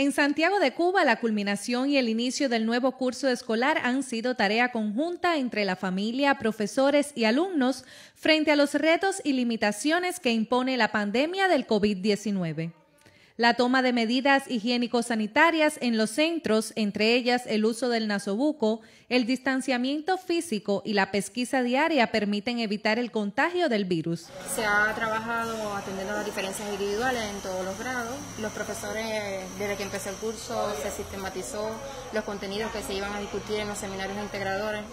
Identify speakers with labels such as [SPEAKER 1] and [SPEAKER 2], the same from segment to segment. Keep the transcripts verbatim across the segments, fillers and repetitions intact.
[SPEAKER 1] En Santiago de Cuba, la culminación y el inicio del nuevo curso escolar han sido tarea conjunta entre la familia, profesores y alumnos frente a los retos y limitaciones que impone la pandemia del COVID diecinueve. La toma de medidas higiénico-sanitarias en los centros, entre ellas el uso del nasobuco, el distanciamiento físico y la pesquisa diaria permiten evitar el contagio del virus.
[SPEAKER 2] Se ha trabajado atendiendo las diferencias individuales en todos los grados. Los profesores, desde que empezó el curso, se sistematizó los contenidos que se iban a discutir en los seminarios integradores.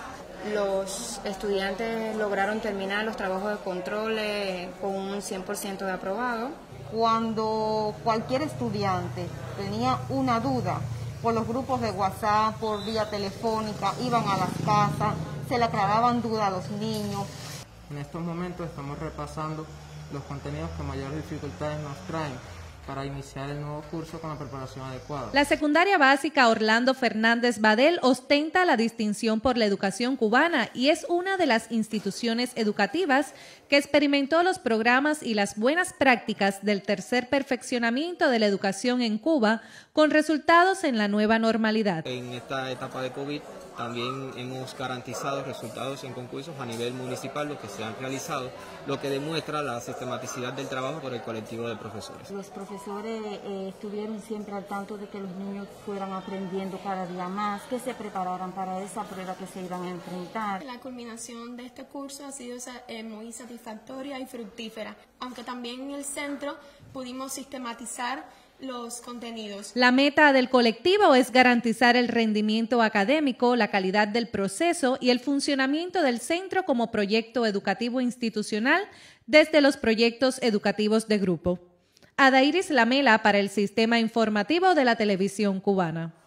[SPEAKER 2] Los estudiantes lograron terminar los trabajos de control con un cien por ciento de aprobado.
[SPEAKER 3] Cuando cualquier estudiante tenía una duda, por los grupos de WhatsApp, por vía telefónica, iban a las casas, se le aclaraban dudas a los niños.
[SPEAKER 4] En estos momentos estamos repasando los contenidos que mayores dificultades nos traen para iniciar el nuevo curso con la preparación adecuada.
[SPEAKER 1] La secundaria básica Orlando Fernández Badel ostenta la distinción por la educación cubana y es una de las instituciones educativas que experimentó los programas y las buenas prácticas del tercer perfeccionamiento de la educación en Cuba, con resultados en la nueva normalidad.
[SPEAKER 5] En esta etapa de COVID también hemos garantizado resultados en concursos a nivel municipal, los que se han realizado, lo que demuestra la sistematicidad del trabajo por el colectivo de profesores.
[SPEAKER 3] Los profesores eh, estuvieron siempre al tanto de que los niños fueran aprendiendo cada día más, que se prepararan para esa prueba que se iban a enfrentar.
[SPEAKER 6] La culminación de este curso ha sido eh, muy satisfactoria y fructífera, aunque también en el centro pudimos sistematizar los contenidos.
[SPEAKER 1] La meta del colectivo es garantizar el rendimiento académico, la calidad del proceso y el funcionamiento del centro como proyecto educativo institucional desde los proyectos educativos de grupo. Adairis Lamela para el Sistema Informativo de la Televisión Cubana.